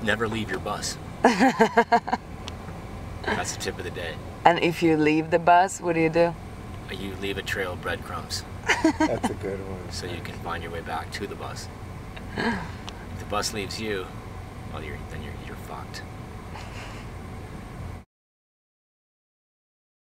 never leave your bus. That's the tip of the day. And if you leave the bus, what do? You leave a trail of breadcrumbs. That's a good one. So you can find your way back to the bus. If the bus leaves you, well, you're fucked.